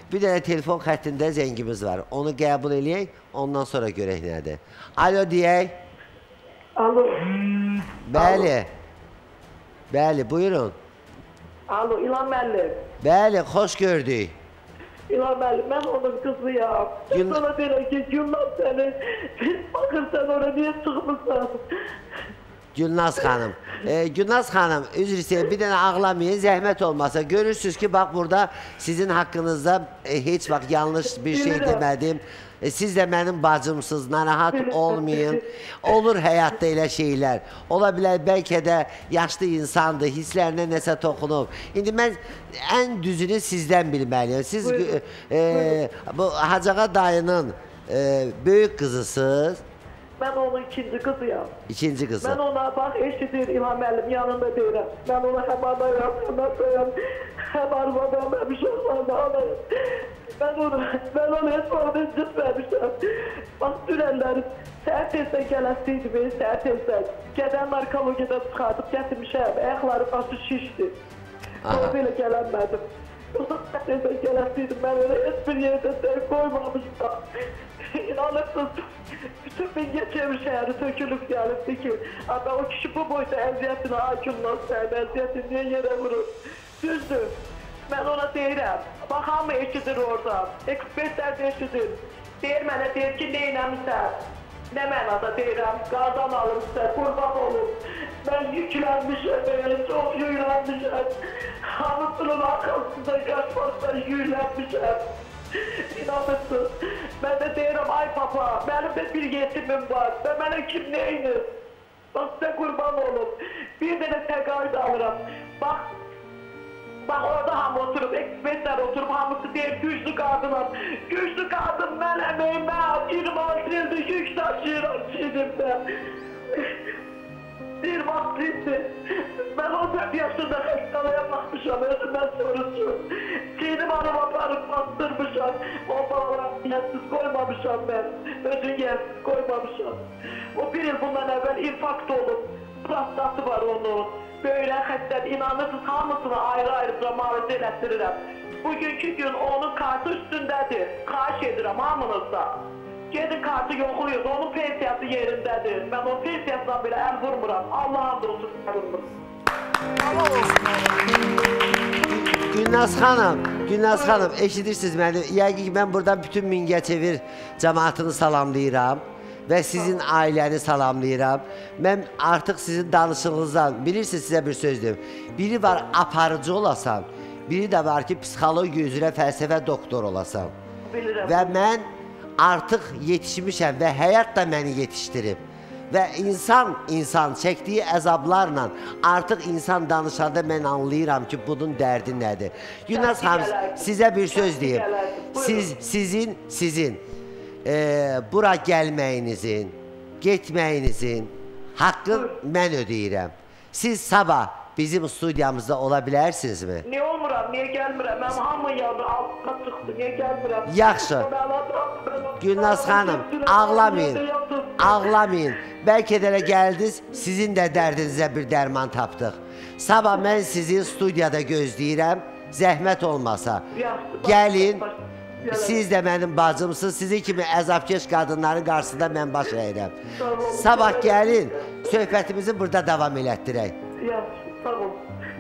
Bir dənə telefon xəttində zəngimiz var. Onu qəbul eləyək, ondan sonra görək nədir. Alo deyək. Alo. Bəli. Bəli, buyurun. Alo, İlhan müəllim. Bəli, xoş gördük. İlhan müəllim, mən onun qızıyam. Mən sana deyirəm ki, Gülnaz səni, baxırsan oraya niyə çıxmırsan? Gülnaz xanım. Gülnaz xanım, üzr istəyir, bir dənə ağlamayın, zəhmət olmasa. Görürsünüz ki, bax burada sizin haqqınızda heç vaxt yanlış bir şey demədim. Siz də mənim bacımsınız, narahat olmayın. Olur həyatda elə şeylər. Ola bilər, bəlkə də yaşlı insandır, hisslərinə nəsə toxunub. İndi mən ən düzünü sizdən bilməliyim. Siz bu Hacağa dayının böyük qızısınız. Mən onun ikinci qızıyam. İkinci qızı. Mən ona bax eşidir İlhan müəllim yanında deyirəm. Mən ona həm anayam, həm atayam, həm arvadam, həm uşaqlarına anayam. Mən ona heç vaxt incitməmişəm. Bax dünənləri səhər tezdən gələsiydim, səhər tezdən. Gədən narkologiyada çıxardıb gətirmişəm, ayaqları başı şişdi. Sonra belə gələnmədim. Yoxsa səhər tezdən gələsiydim, mən ona heç bir yerdə sən qoymamışam. İnanırsınız. Bütün Mingəçevir şəhəri tökülüb gəlibdi ki, o kişi bu boyda əziyyətini hakimdən səhəb, əziyyətini niyə yerə vurur? Düzdür, mən ona deyirəm, bax hamı eşidir orada, ekspertlər də eşidir. Deyir mənə, deyir ki, neynəmişsən? Nə mənada deyirəm, qardan almışsan, qurban olub. Mən yüklənmişəm, çox yüklənmişəm. Hamısının arxasında qaçmaqdan yüklənmişəm. İnanırsınız, mən də deyirəm, ay papa, mənim də bir yetimim var və mənə kim neynir? Bax, sizə qurban olub, bir dənə təqaüd alıram. Bax, orada hamı oturub, ekspertlər oturub, hamısı deyir, güclü qadınam. Güclü qadın mənəm, mən 26 ildir yük daşıyıram çiğnimdə. Bir vaxt indi, mən 14 yaşında xəstəliyə baxmışam, özümdən sorusu. Çiğnim hanım aparıb bastırmışam, o balalara yiyəsiz qoymamışam mən, özün yiyəsiz qoymamışam. O bir il bundan əvvəl infarkt olub, prostası var onun. Böyle xəstədir, inanırsınız, hamısını ayrı-ayrı müalicə elətdirirəm. Bugünkü gün onun kartı üstündədir, xahiş edirəm hamınızda. Gedin kartı yoxluyuz, onun pensiyası yerindədir. Mən o pensiyasından belə əl vurmuram. Allah hamd olsun, vurmuram. Allah olsun. Gülnaz xanım, eşidirsiniz məni. Yəqin ki, mən buradan bütün Mingəçevir cəmaatını salamlayıram və sizin ailəni salamlayıram. Mən artıq sizin danışığınızdan, bilirsiniz sizə bir söz deyim. Biri var aparıcı olasan, biri də var ki, psixologiya üzrə fəlsəfə doktor olasan. Bilirəm. Və mən artıq yetişmişəm və həyat da məni yetişdirib. Və insan çəkdiyi əzablarla artıq insan danışanda mən anlayıram ki, bunun dərdi nədir. Gülnaz xanım, sizə bir söz deyim. Sizin bura gəlməyinizin, getməyinizin haqqını mən ödəyirəm. Siz sabah bizim studiyamızda ola bilərsinizmi? Niyə olmuram, niyə gəlmirəm? Mən hamı yanı altına çıxdı, niyə gəlmirəm? Yaxşı. Gülnaz xanım, ağlamayın. Bəlkə də gəldiniz, sizin də dərdinizə bir dərman tapdıq. Sabah mən sizi studiyada gözləyirəm, zəhmət olmasa. Gəlin, siz də mənim bacımsınız, sizin kimi əzabkeş qadınların qarşısında mən baş əyirəm. Sabah gəlin, söhbətimizi burada davam elətdirək. Yaxşı, sağ ol.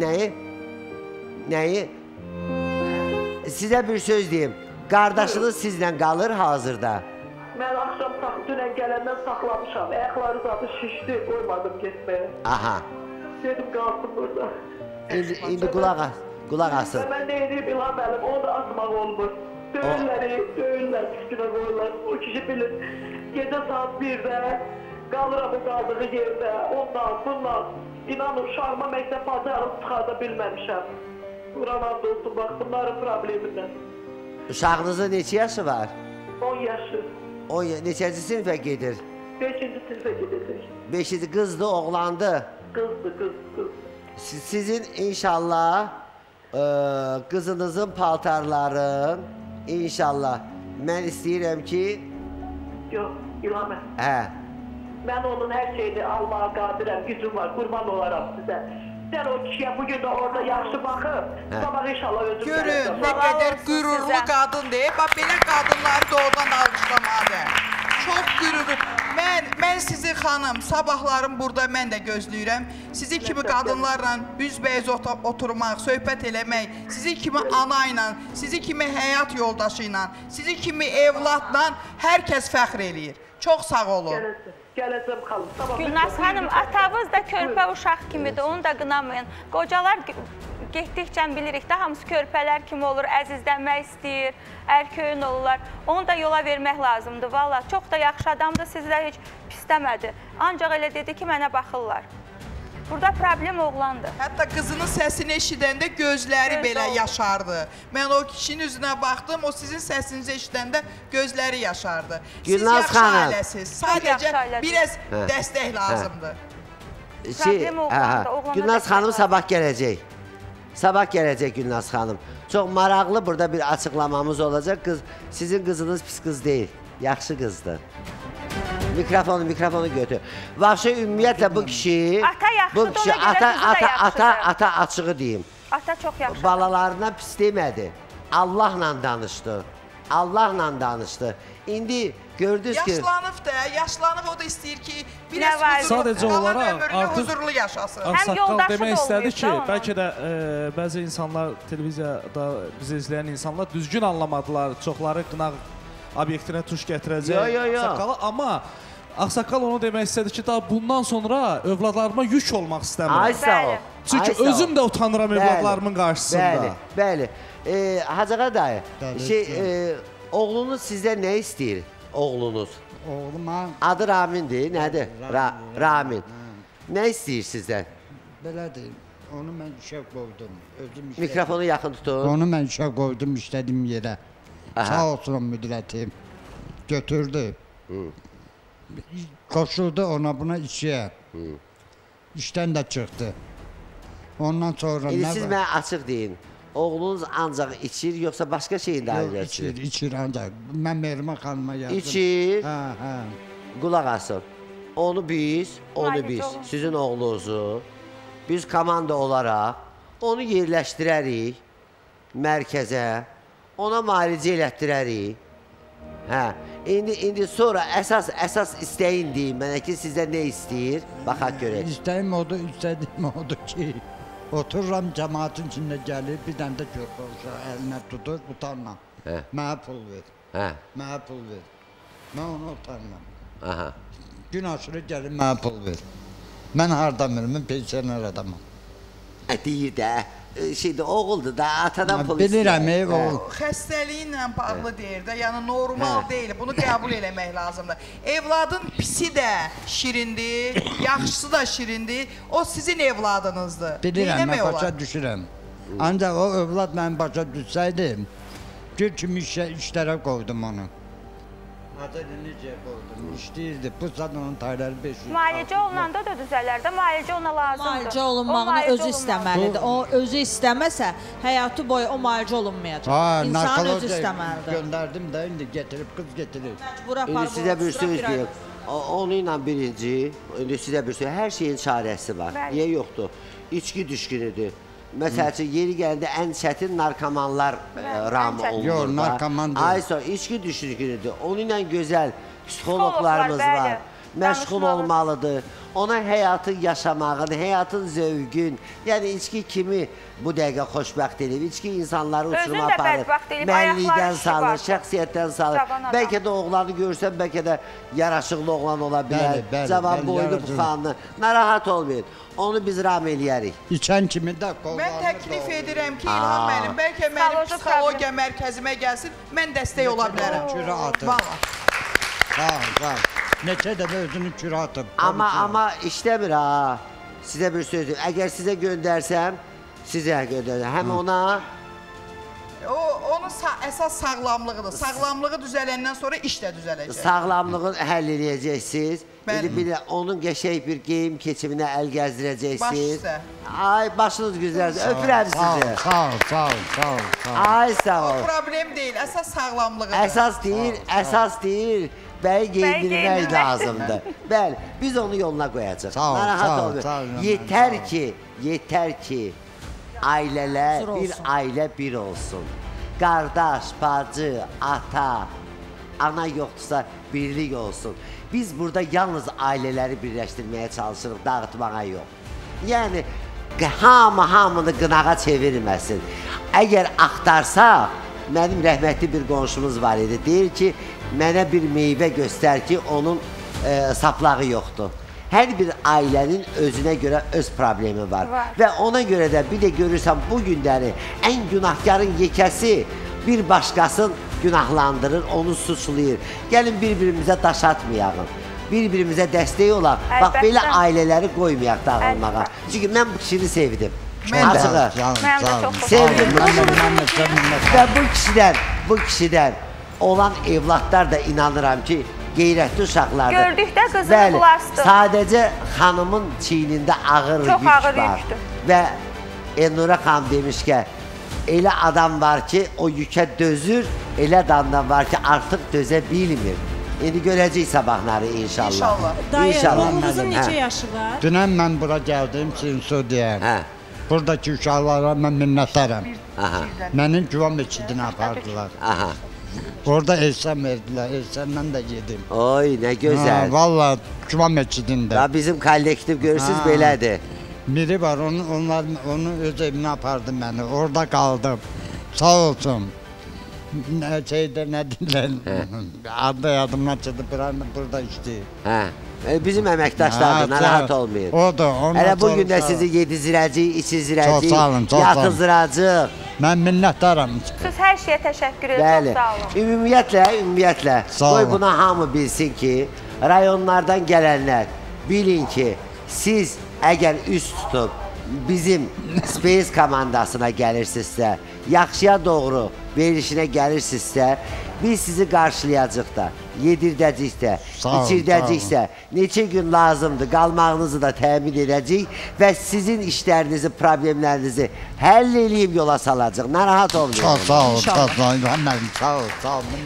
Nəyi? Sizə bir söz deyim, qardaşınız sizlə qalır hazırda. Mən axşam dünən gələndən saxlamışam, ayaqları zaten şişdi, qoymadım getməyə. Aha. Dedim qalsın burada. İndi qulaq asın. Mən nə edeyim İlhan müəllim, onu da asmaq olmur. Döyürlər, üstünə qoyurlar. O kişi bilir, gecə saat 1-də qalıram o qaldığı yerdə, bundan. İnanın, uşağıma məktəb bacarıb çıxarda bilməmişəm. Quran olsun, bax, bunların problemindən. Uşağınızın neçə yaşı var? 10 yaşı. Neçənci sinifə gedir? 5-ci sinifə gedəcək. 5-ci qızdı, oğlandı? Qızdı. Sizin inşallah qızınızın paltarların inşallah mən istəyirəm ki... Yox, İlhan Hə. Mən onun hər şeyini almağa qadirəm, gücüm var, qurban olaram sizə. Sən o kişiyə bugün də orada yaxşı baxıb, sabah inşallah özüm Görün, gələcəm. nə qədər olsun qürurlu sizə. qadındır. Bax, belə qadınları doğrudan alqışlamalı. Çox qürurlu. Mən sizi xanım, sabahlarım burada mən də gözləyirəm. Sizi kimi qadınlarla üzbəyiz oturmaq, söhbət eləmək, sizi kimi ana ilə, sizi kimi həyat yoldaşı ilə, sizi kimi evladla hər kəs fəxr eləyir. Çox sağ olun. Gələcəm xanım. Sabah Gülnaz xanım, atanız da körpə uşaq kimidir, onu da qınamayın. Qocalar getdikcə bilirik də, hamısı körpələr kimi olur, əzizlənmək istəyir, ərköyün olurlar. Onu da yola vermək lazımdır, valla. Çox da yaxşı adamdır, sizlə heç pisləmədi. Ancaq elə dedi ki, mənə baxırlar. Burada problem oğlandır. Hətta qızının səsini eşidəndə gözləri Göz belə oldu. yaşardı. Mən o kişinin üzünə baxdım, o sizin səsinizi eşidəndə gözləri yaşardı. Siz Gülnaz yaxşı xanım. ailəsiz. yaxşı Sadəcə ailədir. biraz dəstək lazımdır. Problem oğlanda, oğlana Gülnaz dəstək xanım var. sabah gələcək. Sabah gələcək Gülnaz xanım. Çox maraqlı burada bir açıqlamamız olacaq. Sizin qızınız pis qız deyil. Yaxşı qızdır. Mikrofonu götür. Vəbşə ümumiyyətlə bu kişi... Ata yaxşıdır, ona görə qızı da yaxşıdır. Ata açığı deyim. Ata çox yaxşıdır. Balalarına pis demədi. Allahla danışdı. Allahla danışdı. İndi gördünüz ki... Yaşlanıb da, yaşlanıb o da istəyir ki, Nə biraz var? huzurlu, Sadəcə qalan olaraq ömrünü artıq- huzurlu yaşasın. Həm Ağsaqqal yoldaşı demək da istədi olmayıb ki, da onun. bəlkə də bəzi insanlar, televiziyada bizi izləyən insanlar düzgün anlamadılar. Çoxları qınaq obyektinə tuş gətirəcək Yo. Ağsaqqalı. Amma Ağsaqqal onu demək istədi ki, daha bundan sonra övladlarıma yük olmaq istəmirəm. Ay sağ ol. Bəli. Çünki Ay sağ ol. özüm də utanıram övladlarımın qarşısında. Bəli. Hacığa dayı, oğlunuz sizdə nə istəyir? Oğlunuz. Oğluma Adı Ramindir, nədir? Ramin. Nə istəyir sizdən? belədir. Onu mən işə qoydum. Özüm işə. Mikrofonu yaxın tutun. Onu mən işə qoydum işlədiyim yerə. Aha. Sağ olsun müdürətim. Götürdü. Qoşuldu ona buna işə. İşdən də çıxdı. Ondan sonra İndi nə siz var? mənə açıq deyin. Oğlunuz ancaq içir, yoxsa başqa şeyin də Yox, ailəsi? içir ancaq. Mən Mehrimah xanıma yazdım. İçir, Hə. qulaq asın. Onu biz, Müalicə olun. sizin oğlunuzu, biz komanda olaraq onu yerləşdirərik mərkəzə, ona müalicə elətdirərik. Hə, indi sonra əsas istəyin deyin mənə ki, sizə nə istəyir? Baxaq görək. İstədiyim odur ki, otururam cəmaatın içində gəlir, bir dənə də körpə uşaq əlinə tutur, utanmam. Hə. Mənə pul ver, Hə, mənə pul ver. Mən onu utanmam. aha. Gün aşırı gəlir, mənə pul ver. Mən hardan verim, mən pensioner adamam. Deyir də, şeydə oğuldur da, atadan pul Bilirəm, istəyir. o Xəstəliyi ilə bağlı deyir də, yəni normal deyil. Bunu qəbul eləmək lazımdır. Evladın pisi də şirindir, yaxşısı da şirindir. O sizin evladınızdır. bilirəm, Neyləmək mən olar? başa düşürəm. Ancaq o övlad mən başa düşsəydim, gül kimi işlərə qoydum onu. Adını necə qoydum, işləyirdi. Bu saat onun tayları 500. Müalicə olunanda da düzələr də, müalicə ona lazımdır. Müalicə O olunmağını müalicə özü olunmalı. istəməlidir. O özü istəməsə, həyatı boyu o müalicə olunmayacaq. Ha, İnsan özü narkologiya istəməlidir. göndərdim də indi gətirib qız gətirir. Məcbur İndi aparıb sizə bir oluşdura söz ay deyim. Onu ilə birinci, indi sizə bir söz, hər şeyin çarəsi var. Bəli. Niyə yoxdur? İçki düşkünüdür. Məsəl üçün, yeri gəldində ən çətin narkomanlar ramı çətin. olunur. Yox, da. narkoman deyil. Ay sonra, içki düşkünüdür. Onun ilə gözəl psixoloqlarımız Psixoloqlar, var. bəli. Məşğul Danışmalı. olmalıdır. Ona həyatı yaşamağın, həyatın zövqün, yəni içki kimi bu dəqiqə xoşbəxt edib, içki insanları uçuruma Özünü də aparır, bədbəxt edib, mənlikdən ayaqları salır, şibar. şəxsiyyətdən salır. Cavan adam. Bəlkə də oğlanı görsən, bəlkə də yaraşıqlı oğlan ola bilər, Bəli, bəli, cavan bəli, boylu yaraşıqlı. buxanlı. Narahat olmayın, onu biz ram eləyərik. İçən kimi də qollarını Mən təklif doğrayır. edirəm ki, İlham müəllim, bəlkə mənim Psixoloji psixologiya mərkəzimə gəlsin, mən dəstək ola bilərəm. Kürə atır. Valla. Sağ ol, sağ ol. Neçə dəfə özünü kürə atıb. Amma işləmir ha. Sizə bir söz deyim, əgər sizə göndərsəm, sizə göndərsəm. Həm ona, Onun əsas sağlamlığıdır. Sağlamlığı düzələndən sonra iş də düzələcək. Sağlamlığını həll edəcəksiniz. Bəli. Bir də onun qəşəng bir geyim keçiminə əl gəzdirəcəksiniz. Baş üstə. Ay, başınız güzəldir. Öpürəm sizi. Sağ ol. Ay, sağ O ol. problem deyil, əsas sağlamlığıdır. Əsas deyil. Bəyi geyindirmək geyindirmək. lazımdır. Bəli, biz onu yoluna qoyacaq. Sağ ol, Narahat sağ ol, olmayın. sağ ol, Yetər ki, ailələr, bir ailə bir olsun. Qardaş, bacı, ata, ana yoxdursa birlik olsun. Biz burada yalnız ailələri birləşdirməyə çalışırıq, dağıtmağa yox. Yəni, hamını qınağa çevirməsin. Əgər axtarsaq, mənim rəhmətli bir qonşumuz var idi. Deyir ki, mənə bir meyvə göstər ki, onun saplağı yoxdur. Hər bir ailənin özünə görə öz problemi var. Və ona görə də bir də görürsən bu günləri ən günahkarın yekəsi bir başqasını günahlandırır, onu suçlayır. Gəlin bir-birimizə daş atmayalım. Bir-birimizə dəstək olaq. Bax, belə ailələri qoymayaq dağılmağa. Çünki mən bu kişini sevdim. Mən də. Mən də çox Sevdim. Və bu kişidən olan evlatlar da inanıram ki, qeyrətli uşaqlardır. Gördükdə qızını bulaşdı. Sadəcə xanımın çiynində ağır yük var. Və Elnura xanım demiş ki, elə adam var ki, o yükə dözür, elə adam var ki, artıq dözə bilmir. İndi görəcək sabahları inşallah. İnşallah. Dayı, İnşallah. oğlunuzun neçə yaşı var? Dünən mən bura gəldim, Sinsudiyə. Buradakı uşaqlara mən minnətdaram. Mənim güvam meçidini apardılar. Orada Elsən verdilər, Elsəndən də yedim. Oy, nə gözəl. Valla güvam meçidində. Ya bizim kollektiv görürsünüz belədir. Biri var, onu öz evinə apardı məni, orada qaldım. Sağ olsun. Nə deyirlər, adı yadımdan çıxdı, burada işləyir. Bizim əməkdaşlardır, narahat olmayın. Odur, Hələ bugün də sizi yedizdirəcəyik, içizdirəcəyik, yatızdıracaq. Mən minnətdaram. Siz hər şeyə təşəkkür edirəm, çox sağ olun. Ümumiyyətlə, qoy buna hamı bilsin ki, rayonlardan gələnlər, bilin ki, siz əgər üst tutub bizim Space komandasına gəlirsinizsə, yaxşıya doğru verilişinə gəlirsinizsə, biz sizi qarşılayacaq da, yedirdəcək də, içirdəcək də, neçə gün lazımdır, qalmağınızı da təmin edəcək və sizin işlərinizi, problemlərinizi həll eləyib yola salacaq. Narahat olmayın. Sağ ol, sağ ol.